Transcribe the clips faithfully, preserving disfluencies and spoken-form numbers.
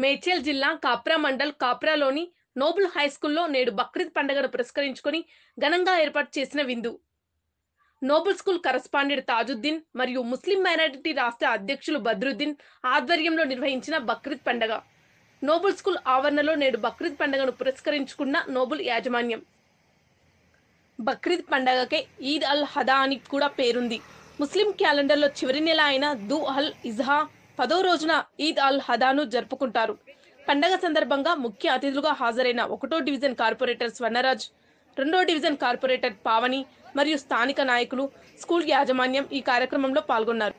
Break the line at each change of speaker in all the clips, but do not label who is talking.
మేడ్చల్ జిల్లా కాప్రా మండల్ కాప్రాలోని noble high స్కూల్లో నేడు బక్రీద్ పండుగను పురస్కరించుకొని ఘనంగా ఏర్పాటు చేసిన విందు. నోబుల్ స్కూల్ కరస్పాండెంట్ తాజుద్దీన్ మరియు ముస్లిం మైనారిటీ రాష్ట్ర అధ్యక్షులు బద్రుద్దీన్ ఆధ్వర్యంలో నిర్వహించిన బక్రీద్ పండుగ. నోబుల్ స్కూల్ ఆవరణలో నేడు బక్రీద్ పండుగను పురస్కరించుకున్న నోబుల్ యాజమాన్యం. బక్రీద్ పండుగకే ఈద్ అల్ హదా అని కూడా పేరుంది. ముస్లిం క్యాలెండర్లో చివరి నెల అయిన దు అల్ ఇజ్హా పదో రోజున ఈద్ అల్ హదాను జరుపుకుంటారు. పండగ సందర్భంగా ముఖ్య అతిథులుగా హాజరైన ఒకటో డివిజన్ కార్పొరేటర్ స్వర్ణరాజ్, రెండో డివిజన్ కార్పొరేటర్ పావని మరియు స్థానిక నాయకులు, స్కూల్ యాజమాన్యం ఈ కార్యక్రమంలో పాల్గొన్నారు.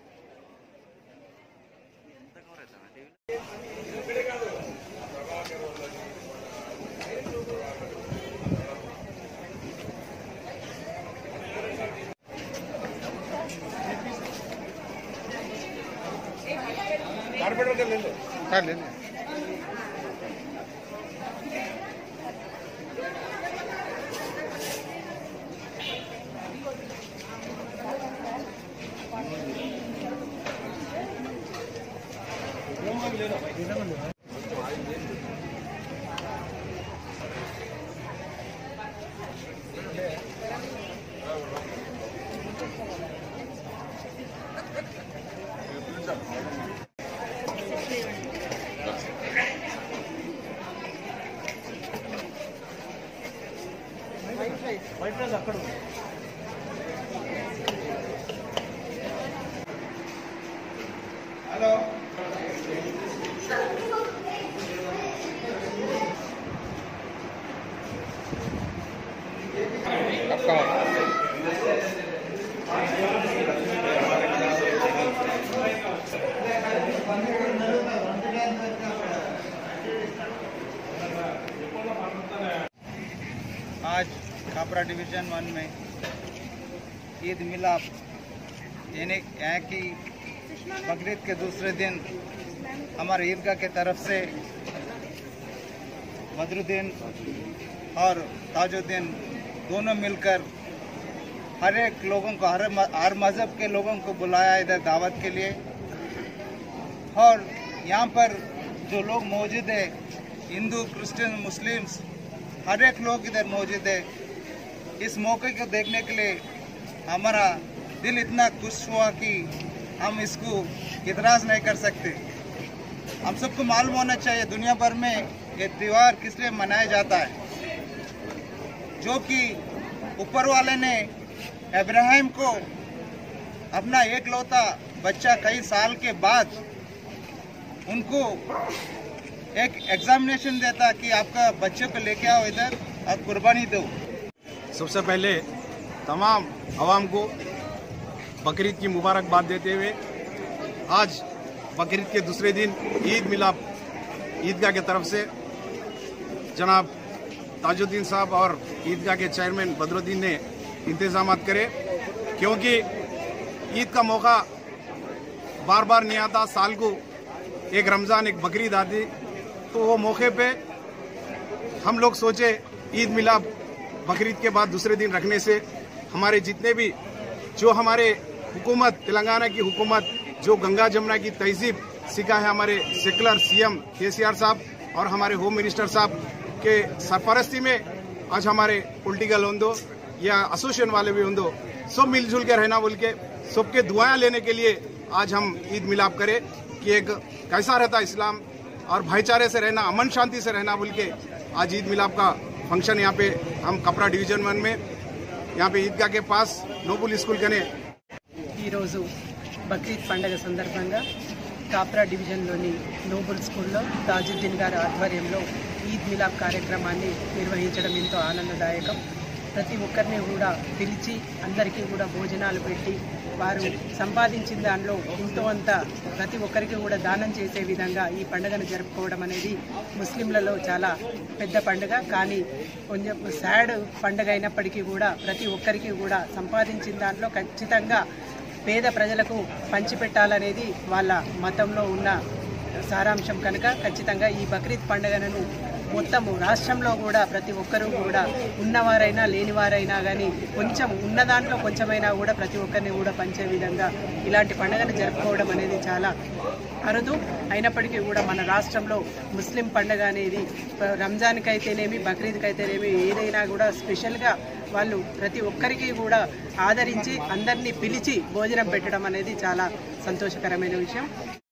हेलो आज कापरा डिवीजन वन में ईद मिलाप यानी यहाँ की बकरीद के दूसरे दिन हमारे ईदगाह के तरफ से बदरुद्दीन और ताजुद्दीन दोनों मिलकर हर एक लोगों को हर हर मज़हब के लोगों को बुलाया इधर दावत के लिए। और यहाँ पर जो लोग मौजूद है, हिंदू, क्रिश्चियन, मुस्लिम्स, हर एक लोग इधर मौजूद है। इस मौके को देखने के लिए हमारा दिल इतना खुश हुआ कि हम इसको इतराज़ नहीं कर सकते। हम सबको मालूम होना चाहिए दुनिया भर में ये त्यौहार किस लिए मनाया जाता है, जो कि ऊपर वाले ने इब्राहिम को अपना एकलौता बच्चा कई साल के बाद उनको एक एग्जामिनेशन देता कि आपका बच्चे को लेके आओ इधर और कुर्बानी दो।
सबसे पहले तमाम आवाम को बकरीद की मुबारकबाद देते हुए आज बकरीद के दूसरे दिन ईद मिलाप ईदगाह की तरफ से जनाब ताजुद्दीन साहब और ईदगाह के चेयरमैन बदरुद्दीन ने इंतजामात करे, क्योंकि ईद का मौका बार बार नहीं आता। साल को एक रमज़ान एक बकरीद आती, तो वो मौके पे हम लोग सोचे ईद मिलाप बकरीद के बाद दूसरे दिन रखने से हमारे जितने भी जो हमारे हुकूमत तेलंगाना की हुकूमत जो गंगा जमुना की तहजीब सिखा है हमारे सेकुलर सीएम केसीआर साहब और हमारे होम मिनिस्टर साहब के सरपरस्ती में आज हमारे पॉलिटिकल होंदो या एसोसिएशन वाले भी होंदो सब मिलजुल के रहना बोल के सबके दुआएं लेने के लिए आज हम ईद मिलाप करें कि एक कैसा रहता इस्लाम और भाईचारे से रहना, अमन शांति से रहना बोल के आज ईद मिलाप का फंक्शन यहाँ पे हम कपरा डिवीजन वन में यहाँ पे ईदगाह के पास नोबुल स्कूल कने
ఈరోజు బక్రీద్ పండుగ సందర్భంగా కాప్రా డివిజన్లోని నోబుల్ స్కూల్లో తాజుద్దీన్ గారి ఆధ్వర్యంలో ఈద్ మిలాప్ కార్యక్రమాన్ని నిర్వహించడం ఎంతో ఆనందదాయకం. ప్రతి ఒక్కరిని కూడా పిలిచి అందరికీ కూడా భోజనాలు పెట్టి వారు సంపాదించిన దానిలో ఎంతో అంత ప్రతి ఒక్కరికి కూడా దానం చేసే విధంగా ఈ పండుగను జరుపుకోవడం అనేది ముస్లింలలో చాలా పెద్ద పండుగ. కానీ కొంచెం సాడ్ పండుగ అయినప్పటికీ కూడా ప్రతి ఒక్కరికి కూడా సంపాదించిన దాంట్లో ఖచ్చితంగా పేద ప్రజలకు పంచిపెట్టాలనేది వాళ్ళ మతంలో ఉన్న సారాంశం కనుక ఖచ్చితంగా ఈ బక్రీద్ పండుగను మొత్తము రాష్ట్రంలో కూడా ప్రతి ఒక్కరూ కూడా ఉన్నవారైనా లేనివారైనా కానీ కొంచెం ఉన్న దాంట్లో కొంచెమైనా కూడా ప్రతి ఒక్కరిని కూడా పంచే విధంగా ఇలాంటి పండుగను జరుపుకోవడం అనేది చాలా అరుదు. అయినప్పటికీ కూడా మన రాష్ట్రంలో ముస్లిం పండుగ అనేది రంజాన్కి అయితేనేమి బక్రీద్కి అయితేనేమి ఏదైనా కూడా స్పెషల్గా వాళ్ళు ప్రతి ఒక్కరికి కూడా ఆదరించి అందరినీ పిలిచి భోజనం పెట్టడం అనేది చాలా సంతోషకరమైన విషయం.